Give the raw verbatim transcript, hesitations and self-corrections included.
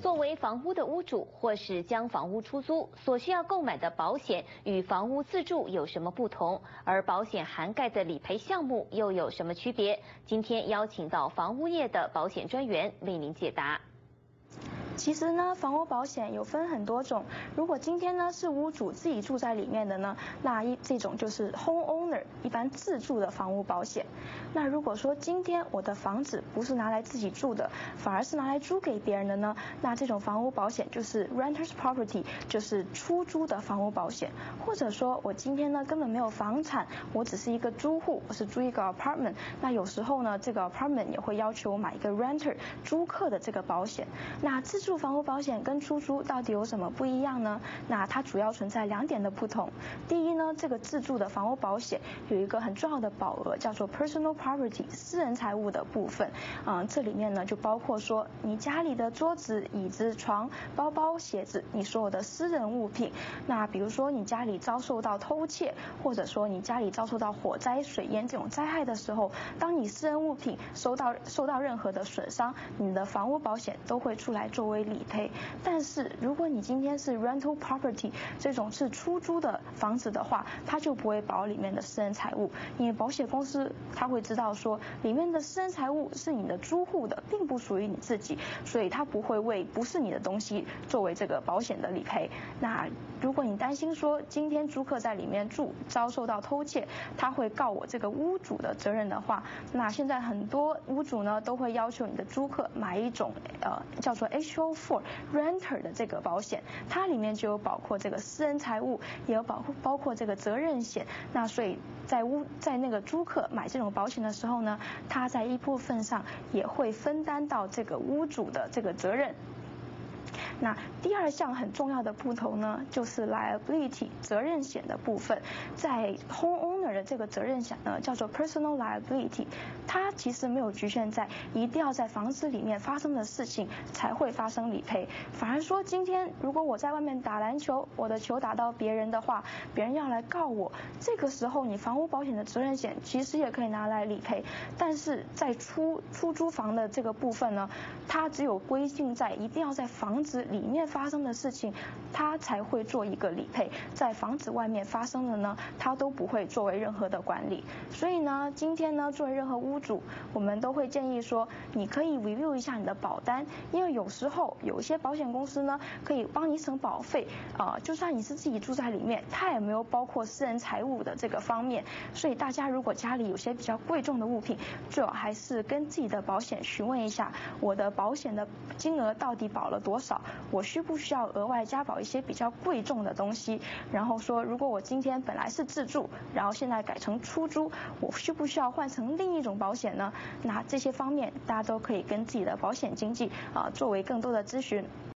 作为房屋的屋主，或是将房屋出租，所需要购买的保险与房屋自住有什么不同？而保险涵盖的理赔项目又有什么区别？今天邀请到房屋业的保险专员为您解答。 其实呢，房屋保险有分很多种。如果今天呢是屋主自己住在里面的呢，那一这种就是 homeowner 一般自住的房屋保险。那如果说今天我的房子不是拿来自己住的，反而是拿来租给别人的呢，那这种房屋保险就是 renters property， 就是出租的房屋保险。或者说我今天呢根本没有房产，我只是一个租户，我是租一个 apartment， 那有时候呢这个 apartment 也会要求我买一个 renter 租客的这个保险。那自住房屋保险跟出租到底有什么不一样呢？那它主要存在两点的不同。第一呢，这个自住的房屋保险有一个很重要的保额，叫做 personal property 私人财物的部分。嗯，这里面呢就包括说你家里的桌子、椅子、床、包包、鞋子，你所有的私人物品。那比如说你家里遭受到偷窃，或者说你家里遭受到火灾、水淹这种灾害的时候，当你私人物品受到受到任何的损伤，你的房屋保险都会出来作为理赔。但是如果你今天是 rental property 这种是出租的房子的话，它就不会保里面的私人财物，因为保险公司它会知道说里面的私人财物是你的租户的，并不属于你自己，所以它不会为不是你的东西作为这个保险的理赔。那如果你担心说今天租客在里面住遭受到偷窃，他会告我这个屋主的责任的话，那现在很多屋主呢都会要求你的租客买一种呃叫做 H O 四 renter 的这个保险，它里面就有包括这个私人财物，也有包括包括这个责任险。那所以在屋在那个租客买这种保险的时候呢，他在一部分上也会分担到这个屋主的这个责任。那第二项很重要的不同呢，就是 liability 责任险的部分。在 homeowner 的这个责任险呢，叫做 personal liability， 它其实没有局限在一定要在房子里面发生的事情才会发生理赔，反而说今天如果我在外面打篮球，我的球打到别人的话，别人要来告我，这个时候你房屋保险的责任险其实也可以拿来理赔。但是在出出租房的这个部分呢，它只有规定在一定要在房子里面发生的事情，它才会做一个理赔，在房子外面发生的呢，它都不会作为任何的管理。所以呢，今天呢，作为任何屋主，我们都会建议说，你可以 review 一下你的保单，因为有时候有一些保险公司呢，可以帮你省保费，啊、呃，就算你是自己住在里面，它也没有包括私人财物的这个方面。所以大家如果家里有些比较贵重的物品，最好还是跟自己的保险询问一下，我的保险的金额到底保了多少。我需不需要额外加保一些比较贵重的东西？然后说，如果我今天本来是自住，然后现在改成出租，我需不需要换成另一种保险呢？那这些方面大家都可以跟自己的保险经纪啊、呃、作为更多的咨询。